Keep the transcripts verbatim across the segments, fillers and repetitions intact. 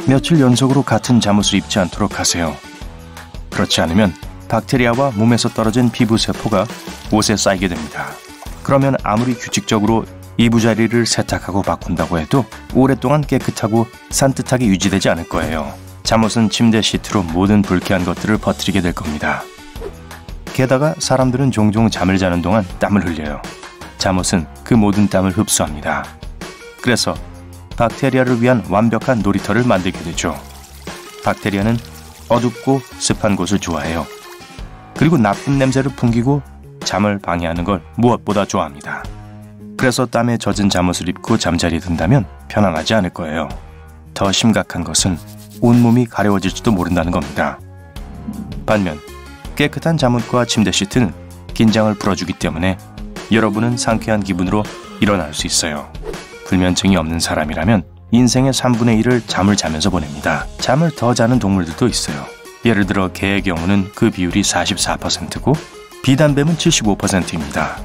며칠 연속으로 같은 잠옷을 입지 않도록 하세요. 그렇지 않으면 박테리아와 몸에서 떨어진 피부 세포가 옷에 쌓이게 됩니다. 그러면 아무리 규칙적으로 이부자리를 세탁하고 바꾼다고 해도 오랫동안 깨끗하고 산뜻하게 유지되지 않을 거예요. 잠옷은 침대 시트로 모든 불쾌한 것들을 퍼뜨리게 될 겁니다. 게다가 사람들은 종종 잠을 자는 동안 땀을 흘려요. 잠옷은 그 모든 땀을 흡수합니다. 그래서 박테리아를 위한 완벽한 놀이터를 만들게 되죠. 박테리아는 어둡고 습한 곳을 좋아해요. 그리고 나쁜 냄새를 풍기고 잠을 방해하는 걸 무엇보다 좋아합니다. 그래서 땀에 젖은 잠옷을 입고 잠자리에 든다면 편안하지 않을 거예요. 더 심각한 것은 온몸이 가려워질지도 모른다는 겁니다. 반면 깨끗한 잠옷과 침대 시트는 긴장을 풀어주기 때문에 여러분은 상쾌한 기분으로 일어날 수 있어요. 불면증이 없는 사람이라면 인생의 삼분의 일을 잠을 자면서 보냅니다. 잠을 더 자는 동물들도 있어요. 예를 들어 개의 경우는 그 비율이 사십사 퍼센트고 비단뱀은 칠십오 퍼센트입니다.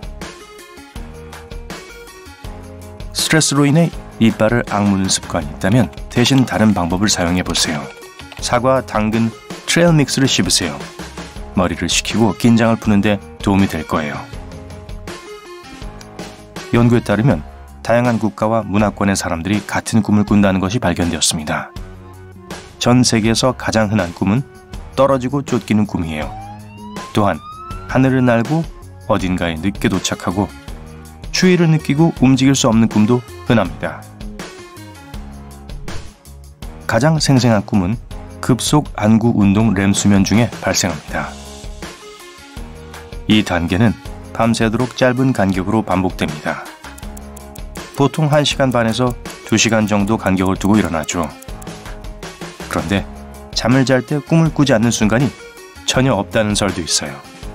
스트레스로 인해 이빨을 악무는 습관이 있다면 대신 다른 방법을 사용해 보세요. 사과, 당근, 트레일 믹스를 씹으세요. 머리를 식히고 긴장을 푸는데 도움이 될 거예요. 연구에 따르면 다양한 국가와 문화권의 사람들이 같은 꿈을 꾼다는 것이 발견되었습니다. 전 세계에서 가장 흔한 꿈은 떨어지고 쫓기는 꿈이에요. 또한 하늘을 날고 어딘가에 늦게 도착하고 추위를 느끼고 움직일 수 없는 꿈도 흔합니다. 가장 생생한 꿈은 급속 안구 운동 렘 수면 중에 발생합니다. 이 단계는 밤새도록 짧은 간격으로 반복됩니다. 보통 한 시간 반에서 두 시간 정도 간격을 두고 일어나죠. 그런데 잠을 잘 때 꿈을 꾸지 않는 순간이 전혀 없다는 설도 있어요.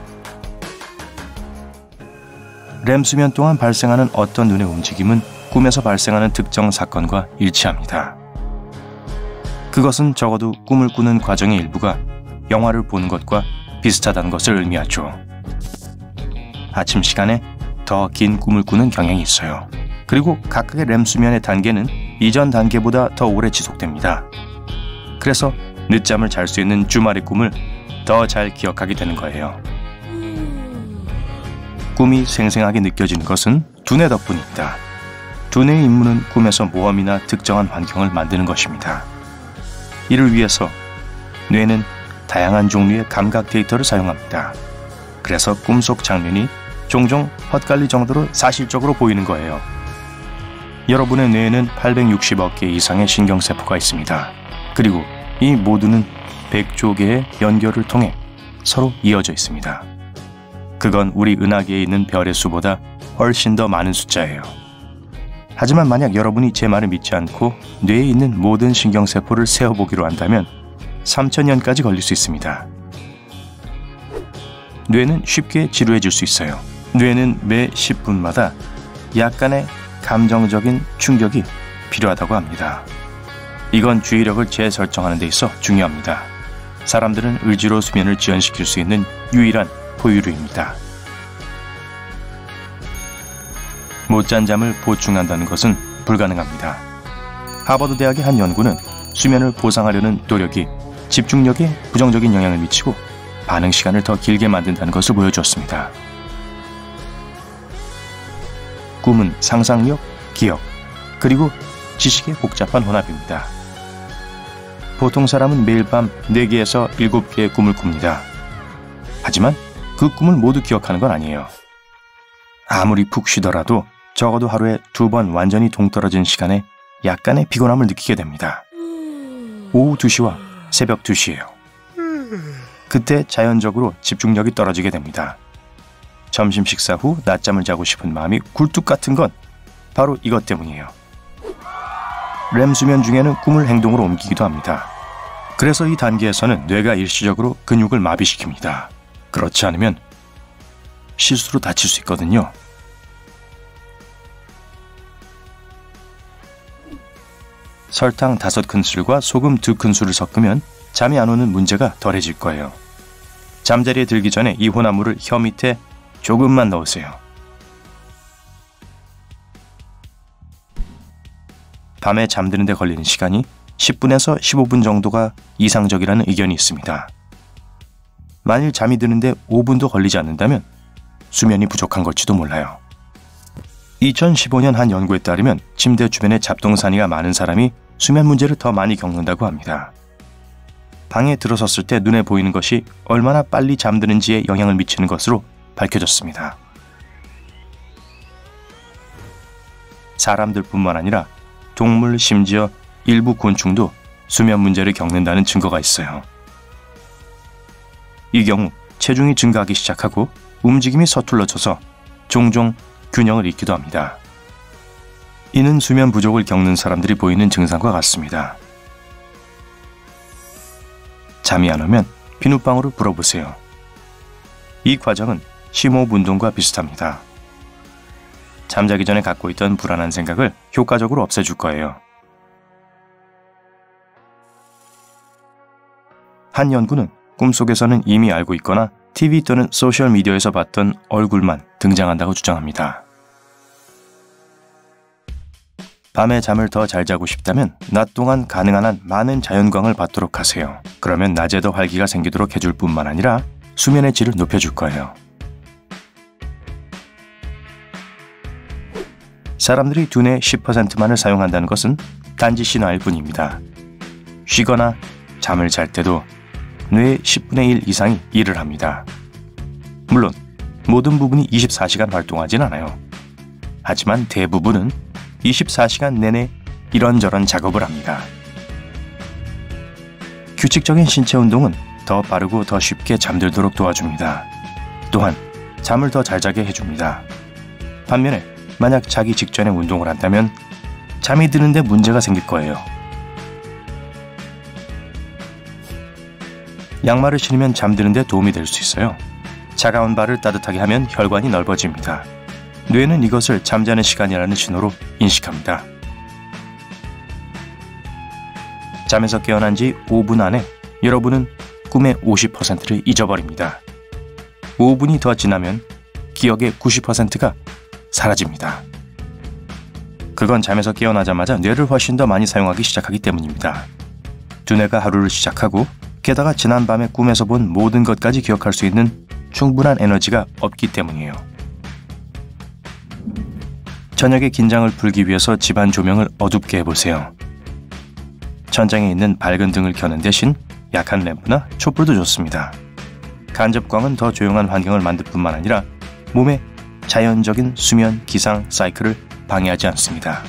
렘 수면 동안 발생하는 어떤 눈의 움직임은 꿈에서 발생하는 특정 사건과 일치합니다. 그것은 적어도 꿈을 꾸는 과정의 일부가 영화를 보는 것과 비슷하다는 것을 의미하죠. 아침 시간에 더 긴 꿈을 꾸는 경향이 있어요. 그리고 각각의 렘 수면의 단계는 이전 단계보다 더 오래 지속됩니다. 그래서 늦잠을 잘 수 있는 주말의 꿈을 더 잘 기억하게 되는 거예요. 꿈이 생생하게 느껴지는 것은 두뇌 덕분입니다. 두뇌의 임무는 꿈에서 모험이나 특정한 환경을 만드는 것입니다. 이를 위해서 뇌는 다양한 종류의 감각 데이터를 사용합니다. 그래서 꿈속 장면이 종종 헛갈릴 정도로 사실적으로 보이는 거예요. 여러분의 뇌에는 팔백육십억 개 이상의 신경세포가 있습니다. 그리고 이 모두는 백조 개의 연결을 통해 서로 이어져 있습니다. 그건 우리 은하계에 있는 별의 수보다 훨씬 더 많은 숫자예요. 하지만 만약 여러분이 제 말을 믿지 않고 뇌에 있는 모든 신경세포를 세어보기로 한다면 삼천 년까지 걸릴 수 있습니다. 뇌는 쉽게 지루해질 수 있어요. 뇌는 매 십 분마다 약간의 감정적인 충격이 필요하다고 합니다. 이건 주의력을 재설정하는 데 있어 중요합니다. 사람들은 의지로 수면을 지연시킬 수 있는 유일한 포유류입니다. 못잔 잠을 보충한다는 것은 불가능합니다. 하버드 대학의 한 연구는 수면을 보상하려는 노력이 집중력에 부정적인 영향을 미치고 반응 시간을 더 길게 만든다는 것을 보여주었습니다. 꿈은 상상력, 기억, 그리고 지식의 복잡한 혼합입니다. 보통 사람은 매일 밤 네 개에서 일곱 개의 꿈을 꿉니다. 하지만 그 꿈을 모두 기억하는 건 아니에요. 아무리 푹 쉬더라도 적어도 하루에 두 번 완전히 동떨어진 시간에 약간의 피곤함을 느끼게 됩니다. 오후 두 시와 새벽 두 시예요. 그때 자연적으로 집중력이 떨어지게 됩니다. 점심 식사 후 낮잠을 자고 싶은 마음이 굴뚝 같은 건 바로 이것 때문이에요. 렘 수면 중에는 꿈을 행동으로 옮기기도 합니다. 그래서 이 단계에서는 뇌가 일시적으로 근육을 마비시킵니다. 그렇지 않으면 실수로 다칠 수 있거든요. 설탕 다섯 큰술과 소금 두 큰술을 섞으면 잠이 안 오는 문제가 덜해질 거예요. 잠자리에 들기 전에 이 혼합물을 혀 밑에 조금만 넣으세요. 밤에 잠드는 데 걸리는 시간이 십 분에서 십오 분 정도가 이상적이라는 의견이 있습니다. 만일 잠이 드는데 오 분도 걸리지 않는다면 수면이 부족한 걸지도 몰라요. 이천십오 년 한 연구에 따르면 침대 주변에 잡동사니가 많은 사람이 수면 문제를 더 많이 겪는다고 합니다. 방에 들어섰을 때 눈에 보이는 것이 얼마나 빨리 잠드는지에 영향을 미치는 것으로 밝혀졌습니다. 사람들뿐만 아니라 동물, 심지어 일부 곤충도 수면 문제를 겪는다는 증거가 있어요. 이 경우 체중이 증가하기 시작하고 움직임이 서툴러져서 종종 균형을 잃기도 합니다. 이는 수면 부족을 겪는 사람들이 보이는 증상과 같습니다. 잠이 안 오면 비눗방울을 불어보세요. 이 과정은 심호흡 운동과 비슷합니다. 잠자기 전에 갖고 있던 불안한 생각을 효과적으로 없애줄 거예요. 한 연구는 꿈속에서는 이미 알고 있거나 티비 또는 소셜미디어에서 봤던 얼굴만 등장한다고 주장합니다. 밤에 잠을 더 잘 자고 싶다면 낮 동안 가능한 한 많은 자연광을 받도록 하세요. 그러면 낮에도 활기가 생기도록 해줄 뿐만 아니라 수면의 질을 높여줄 거예요. 사람들이 두뇌 십 퍼센트만을 사용한다는 것은 단지 신화일 뿐입니다. 쉬거나 잠을 잘 때도 뇌의 십분의 일 이상이 일을 합니다. 물론 모든 부분이 이십사 시간 활동하진 않아요. 하지만 대부분은 이십사 시간 내내 이런저런 작업을 합니다. 규칙적인 신체 운동은 더 빠르고 더 쉽게 잠들도록 도와줍니다. 또한 잠을 더 잘 자게 해줍니다. 반면에 만약 자기 직전에 운동을 한다면 잠이 드는데 문제가 생길 거예요. 양말을 신으면 잠드는데 도움이 될 수 있어요. 차가운 발을 따뜻하게 하면 혈관이 넓어집니다. 뇌는 이것을 잠자는 시간이라는 신호로 인식합니다. 잠에서 깨어난 지 오 분 안에 여러분은 꿈의 오십 퍼센트를 잊어버립니다. 오 분이 더 지나면 기억의 구십 퍼센트가 사라집니다. 그건 잠에서 깨어나자마자 뇌를 훨씬 더 많이 사용하기 시작하기 때문입니다. 두뇌가 하루를 시작하고 게다가 지난밤에 꿈에서 본 모든 것까지 기억할 수 있는 충분한 에너지가 없기 때문이에요. 저녁에 긴장을 풀기 위해서 집안 조명을 어둡게 해보세요. 천장에 있는 밝은 등을 켜는 대신 약한 램프나 촛불도 좋습니다. 간접광은 더 조용한 환경을 만들 뿐만 아니라 몸의 자연적인 수면 기상 사이클을 방해하지 않습니다.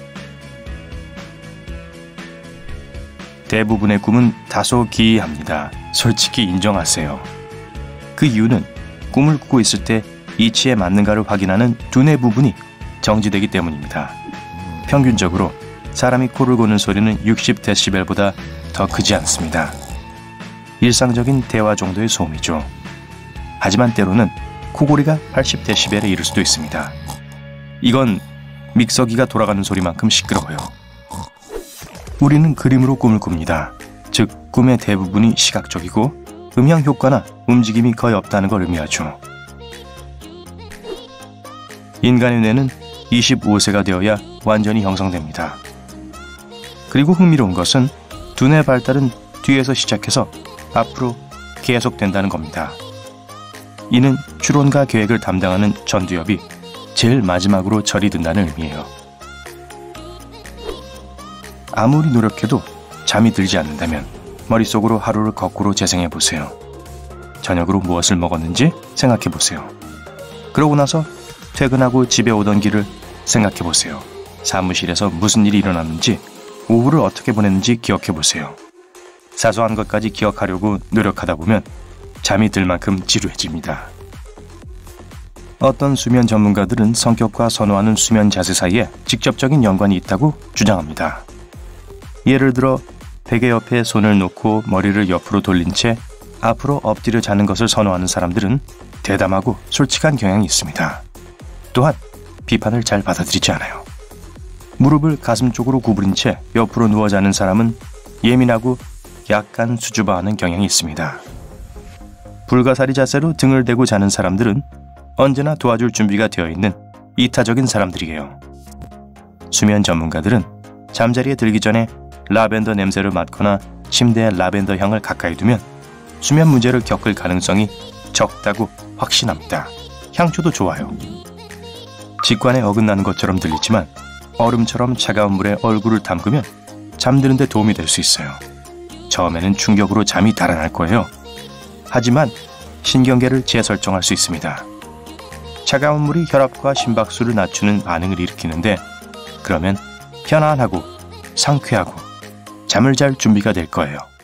대부분의 꿈은 다소 기이합니다. 솔직히 인정하세요. 그 이유는 꿈을 꾸고 있을 때 이치에 맞는가를 확인하는 두뇌 부분이 정지되기 때문입니다. 평균적으로 사람이 코를 고는 소리는 육십 데시벨보다 더 크지 않습니다. 일상적인 대화 정도의 소음이죠. 하지만 때로는 코골이가 팔십 데시벨에 이를 수도 있습니다. 이건 믹서기가 돌아가는 소리만큼 시끄러워요. 우리는 그림으로 꿈을 꿉니다. 즉, 꿈의 대부분이 시각적이고 음향 효과나 움직임이 거의 없다는 걸 의미하죠. 인간의 뇌는 이십오 세가 되어야 완전히 형성됩니다. 그리고 흥미로운 것은 두뇌 발달은 뒤에서 시작해서 앞으로 계속된다는 겁니다. 이는 추론과 계획을 담당하는 전두엽이 제일 마지막으로 절이 든다는 의미예요. 아무리 노력해도 잠이 들지 않는다면 머릿속으로 하루를 거꾸로 재생해보세요. 저녁으로 무엇을 먹었는지 생각해보세요. 그러고 나서 퇴근하고 집에 오던 길을 생각해보세요. 사무실에서 무슨 일이 일어났는지, 오후를 어떻게 보냈는지 기억해보세요. 사소한 것까지 기억하려고 노력하다 보면 잠이 들 만큼 지루해집니다. 어떤 수면 전문가들은 성격과 선호하는 수면 자세 사이에 직접적인 연관이 있다고 주장합니다. 예를 들어 베개 옆에 손을 놓고 머리를 옆으로 돌린 채 앞으로 엎드려 자는 것을 선호하는 사람들은 대담하고 솔직한 경향이 있습니다. 또한 비판을 잘 받아들이지 않아요. 무릎을 가슴 쪽으로 구부린 채 옆으로 누워 자는 사람은 예민하고 약간 수줍어하는 경향이 있습니다. 불가사리 자세로 등을 대고 자는 사람들은 언제나 도와줄 준비가 되어 있는 이타적인 사람들이에요. 수면 전문가들은 잠자리에 들기 전에 라벤더 냄새를 맡거나 침대에 라벤더 향을 가까이 두면 수면 문제를 겪을 가능성이 적다고 확신합니다. 향초도 좋아요. 직관에 어긋나는 것처럼 들리지만 얼음처럼 차가운 물에 얼굴을 담그면 잠드는 데 도움이 될 수 있어요. 처음에는 충격으로 잠이 달아날 거예요. 하지만 신경계를 재설정할 수 있습니다. 차가운 물이 혈압과 심박수를 낮추는 반응을 일으키는데 그러면 편안하고 상쾌하고 잠을 잘 준비가 될 거예요.